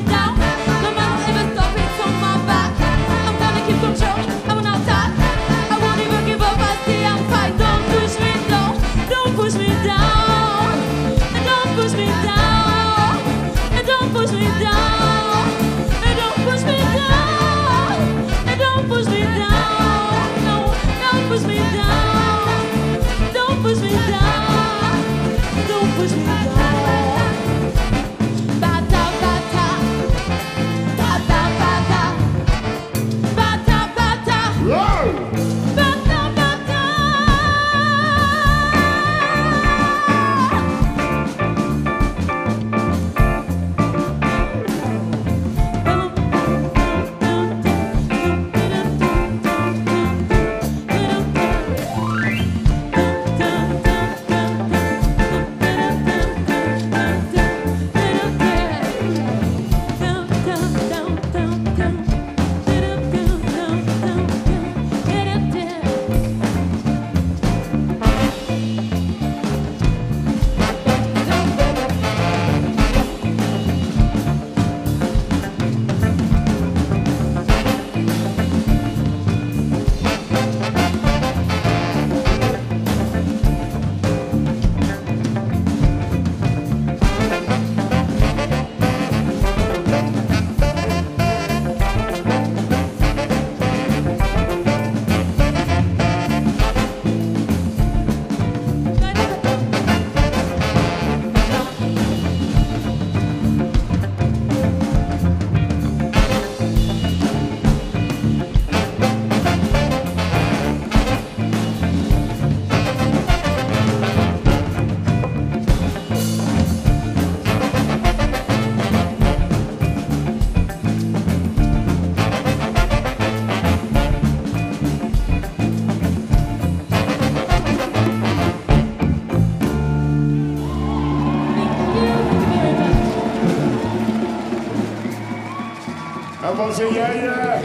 down. No man will ever stop it from my back. I'm gonna keep control, I will not attack. I won't even give up, I stay and fight. Don't push me down, don't push me down. And don't push me down, and don't push me down. And don't push me down, and don't push me down. No, don't push me down, don't push me down. Don't push me down. Bata, bata. Bata, bata. Bata, bata. Bata, bata. Vamos, yeah, yeah.